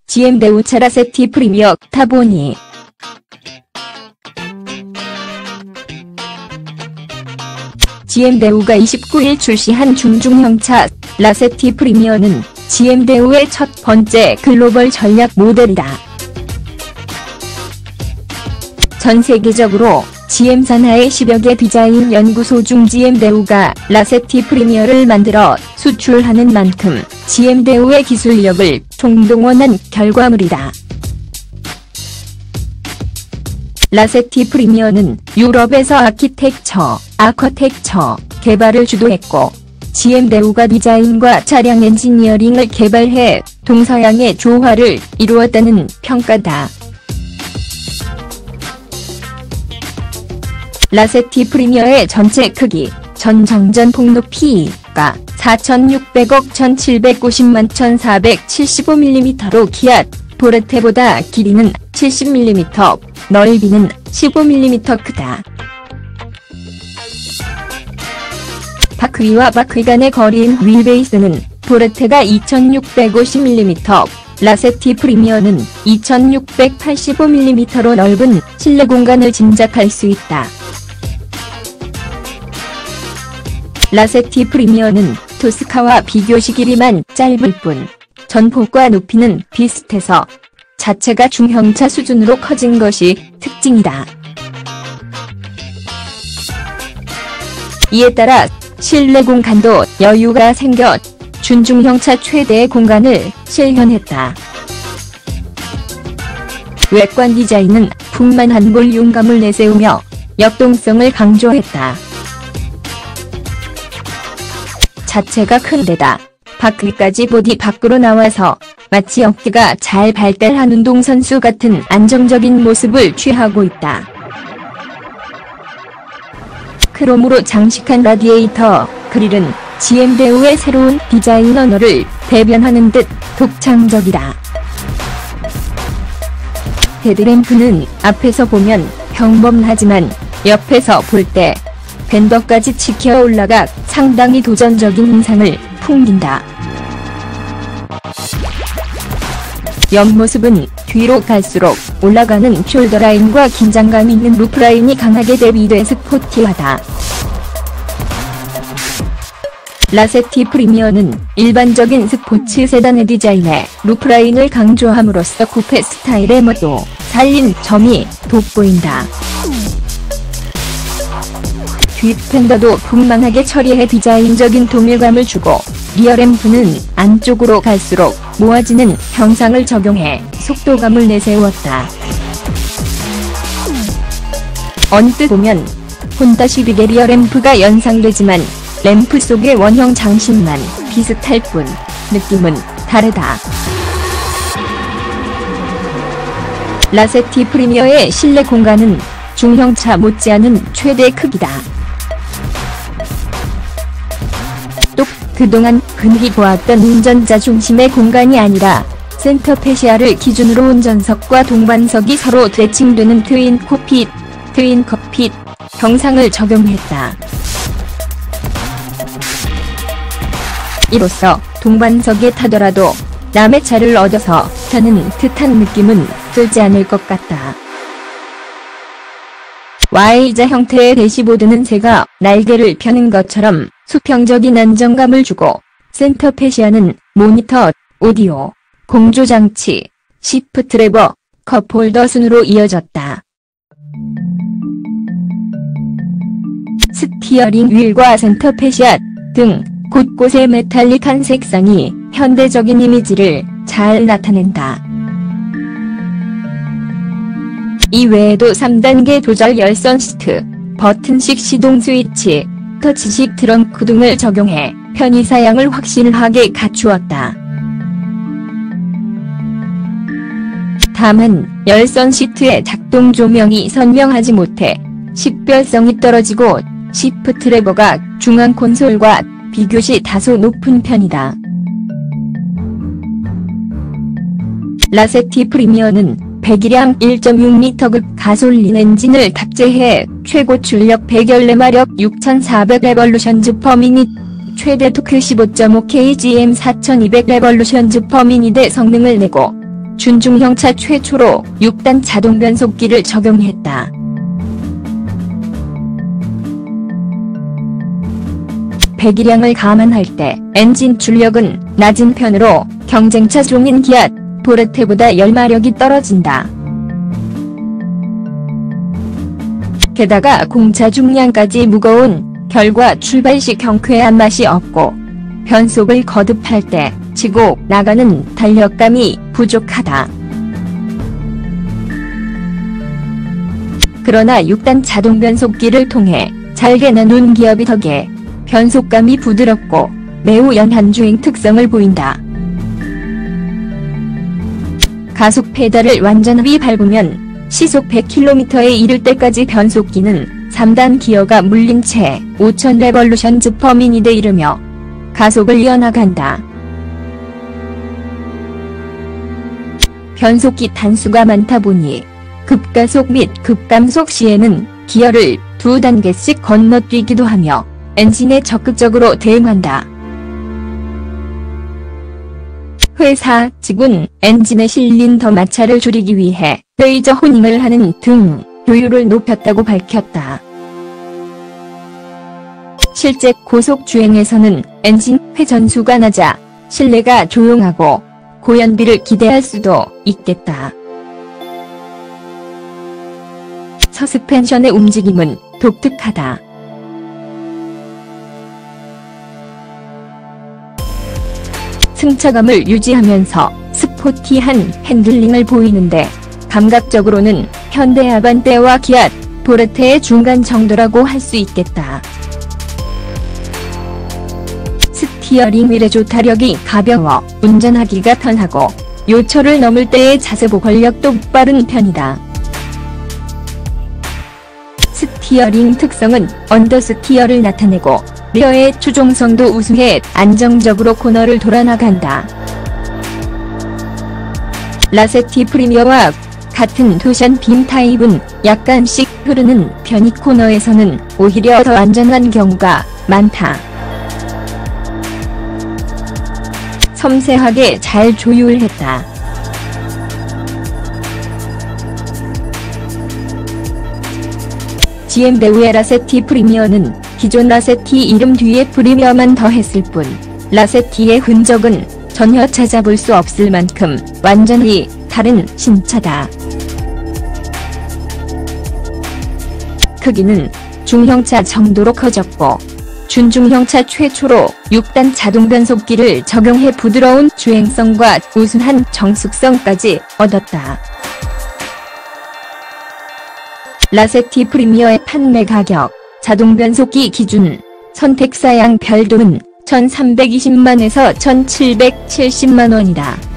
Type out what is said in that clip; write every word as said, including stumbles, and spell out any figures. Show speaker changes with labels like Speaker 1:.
Speaker 1: 지엠 대우차 라세티 프리미어 타보니. 지엠 대우가 이십구 일 출시한 중중형차 라세티 프리미어는 지엠 대우의 첫 번째 글로벌 전략 모델이다. 전 세계적으로 지엠 산하의 십여 개 디자인 연구소 중 지엠 대우가 라세티 프리미어를 만들어 수출하는 만큼 지엠 대우의 기술력을 총동원한 결과물이다. 라세티 프리미어는 유럽에서 아키텍처, 아커텍처 개발을 주도했고 지엠 대우가 디자인과 차량 엔지니어링을 개발해 동서양의 조화를 이루었다는 평가다. 라세티 프리미어의 전체 크기, 전정전 폭높이가 사천육백억 천칠백구십만 천사백칠십오 밀리미터로 기아 포르테보다 길이는 칠십 밀리미터, 넓이는 십오 밀리미터 크다. 바퀴와 바퀴 간의 거리인 휠베이스는 포르테가 이천육백오십 밀리미터, 라세티 프리미어는 이천육백팔십오 밀리미터로 넓은 실내 공간을 짐작할 수 있다. 라세티 프리미어는 토스카와 비교시 길이만 짧을 뿐 전폭과 높이는 비슷해서 자체가 중형차 수준으로 커진 것이 특징이다. 이에 따라 실내 공간도 여유가 생겨 준중형차 최대의 공간을 실현했다. 외관 디자인은 풍만한 볼륨감을 내세우며 역동성을 강조했다. 자체가 큰 데다 바퀴까지 보디 밖으로 나와서 마치 어깨가 잘 발달한 운동선수 같은 안정적인 모습을 취하고 있다. 크롬으로 장식한 라디에이터 그릴은 지엠 대우의 새로운 디자인 언어를 대변하는 듯 독창적이다. 헤드램프는 앞에서 보면 평범하지만 옆에서 볼 때 벤더까지 치켜 올라가 상당히 도전적인 인상을 풍긴다. 옆모습은 뒤로 갈수록 올라가는 숄더라인과 긴장감 있는 루프라인이 강하게 대비돼 스포티하다. 라세티 프리미어는 일반적인 스포츠 세단의 디자인에 루프라인을 강조함으로써 쿠페 스타일의 멋도 살린 점이 돋보인다. 뒷펜더도 풍만하게 처리해 디자인적인 동일감을 주고 리어램프는 안쪽으로 갈수록 모아지는 형상을 적용해 속도감을 내세웠다. 언뜻 보면 혼다 시빅의 리어램프가 연상되지만 램프 속의 원형 장식만 비슷할 뿐 느낌은 다르다. 라세티 프리미어의 실내 공간은 중형차 못지않은 최대 크기다. 또 그동안 흔히 보았던 운전자 중심의 공간이 아니라 센터 페시아를 기준으로 운전석과 동반석이 서로 대칭되는 트윈 콕핏, 트윈 컵핏 형상을 적용했다. 이로써 동반석에 타더라도 남의 차를 얻어서 타는 듯한 느낌은 들지 않을 것 같다. 와이자 형태의 대시보드는 새가 날개를 펴는 것처럼 수평적인 안정감을 주고 센터 페시아는 모니터, 오디오, 공조장치, 시프트 레버, 컵홀더 순으로 이어졌다. 스티어링 휠과 센터 페시아 등 곳곳의 메탈릭한 색상이 현대적인 이미지를 잘 나타낸다. 이외에도 삼 단계 조절 열선 시트, 버튼식 시동 스위치, 터치식 트렁크 등을 적용해 편의사양을 확실하게 갖추었다. 다만 열선 시트의 작동 조명이 선명하지 못해 식별성이 떨어지고 시프트 레버가 중앙 콘솔과 비교시 다소 높은 편이다. 라세티 프리미어는 배기량 일 점 육 리터급 가솔린 엔진을 탑재해 최고 출력 백십사 마력 육천사백 레볼루션즈 퍼 미닛, 최대 토크 십오 점 오 킬로그램 사천이백 레볼루션즈 퍼 미닛의 성능을 내고 준중형차 최초로 육 단 자동 변속기를 적용했다. 배기량을 감안할 때 엔진 출력은 낮은 편으로 경쟁차 종인 기아, 포르테보다 열마력이 떨어진다. 게다가 공차 중량까지 무거운 결과 출발 시 경쾌한 맛이 없고 변속을 거듭할 때 치고 나가는 달력감이 부족하다. 그러나 육 단 자동 변속기를 통해 잘게 나눈 기업이 덕에 변속감이 부드럽고 매우 연한 주행 특성을 보인다. 가속 페달을 완전히 밟으면 시속 백 킬로미터에 이를 때까지 변속기는 삼 단 기어가 물린 채 오천 레볼루션즈 퍼 미닛에 이르며 가속을 이어나간다. 변속기 단수가 많다 보니 급가속 및 급감속 시에는 기어를 두 단계씩 건너뛰기도 하며 엔진에 적극적으로 대응한다. 회사 측은 엔진의 실린더 마찰을 줄이기 위해 레이저 호닝을 하는 등 효율을 높였다고 밝혔다. 실제 고속 주행에서는 엔진 회전수가 낮아 실내가 조용하고 고연비를 기대할 수도 있겠다. 서스펜션의 움직임은 독특하다. 승차감을 유지하면서 스포티한 핸들링을 보이는데 감각적으로는 현대 아반떼와 기아, 포르테의 중간 정도라고 할 수 있겠다. 스티어링 휠의 조타력이 가벼워 운전하기가 편하고 요철을 넘을 때의 자세보 권력도 빠른 편이다. 스티어링 특성은 언더스티어를 나타내고 리어의 추종성도 우수해 안정적으로 코너를 돌아나간다. 라세티 프리미어와 같은 쿠션 빔 타입은 약간씩 흐르는 편이 코너에서는 오히려 더 안전한 경우가 많다. 섬세하게 잘 조율했다. 지엠 배우의 라세티 프리미어는 기존 라세티 이름 뒤에 프리미어만 더했을 뿐 라세티의 흔적은 전혀 찾아볼 수 없을 만큼 완전히 다른 신차다. 크기는 중형차 정도로 커졌고 준중형차 최초로 육 단 자동 변속기를 적용해 부드러운 주행성과 우수한 정숙성까지 얻었다. 라세티 프리미어의 판매 가격, 자동 변속기 기준, 선택사양 별도는 천삼백이십만에서 천칠백칠십만 원이다.